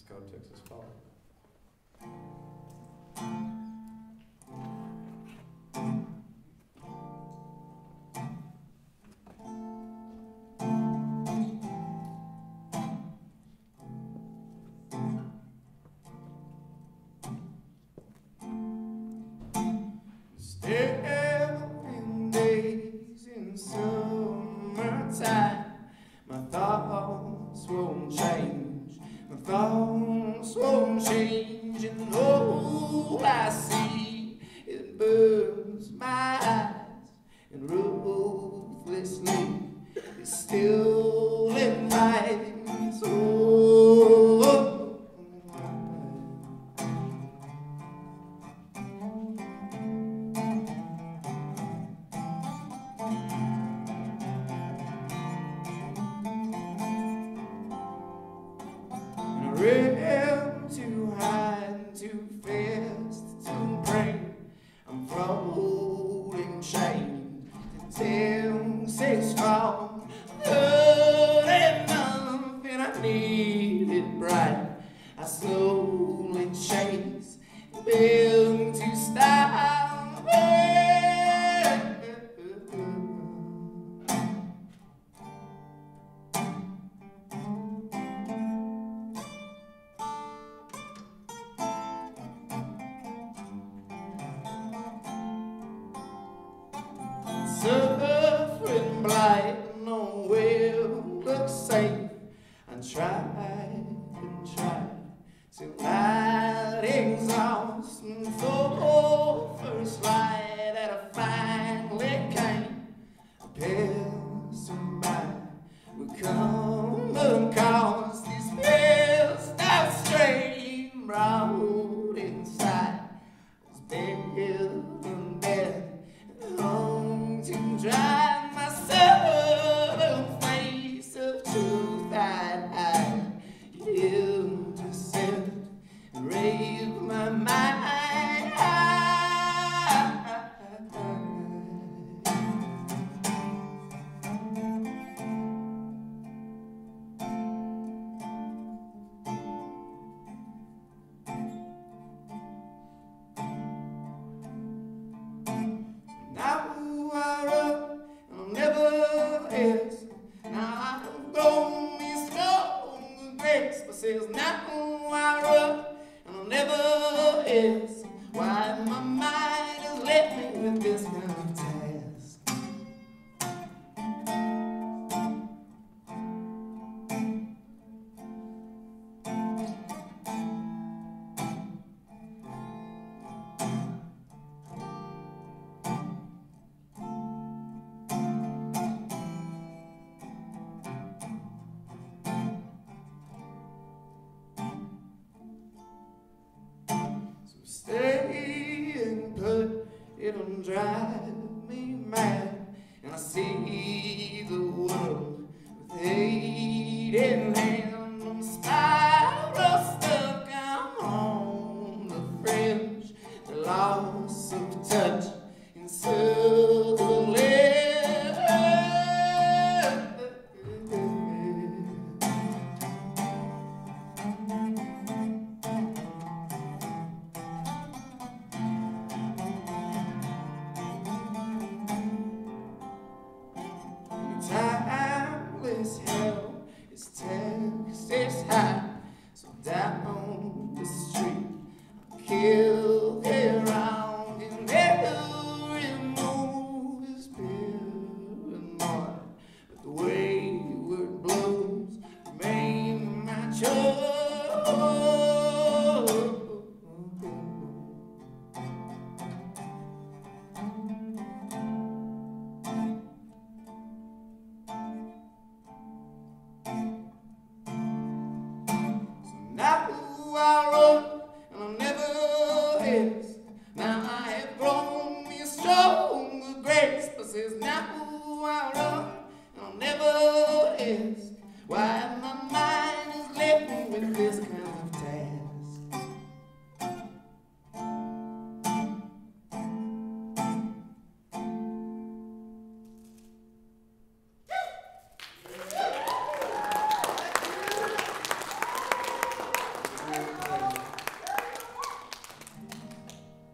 It's called Texas Fall. Staring days in summertime, my thoughts won't change, my thoughts won't change, and all I see, it burns my eyes, and ruthlessly it still invites. Ran too high, too fast, too pray. I'm floating chained to Texas strong. Good enough, and I need it bright. I slowly chase, build to stop. Suffering blight, nowhere looks safe. I tried and tried till night exhaust, and for first light that I finally came. A passerby would come across this pissed out stream, brought inside was buried in death. To drive my southern face of truth, I'd intercept and rave my mind. Now I've grown me strong grace, but says now I run and I'll never ask why my mind has left me with this kind of task. Stay and put, it'll drive me mad, and I see the world with hate in hand. I'm spiral stuck, I'm on the fringe, the loss of touch in southern timeless hell is Texas high, so down the street I'll kill around, and every move is paranoid, but the wayward blows remain my choice. Now I run and I'll never ask. Now I have grown me a stronger grace, but says now I run and I'll never ask why my mind has left me with this kind of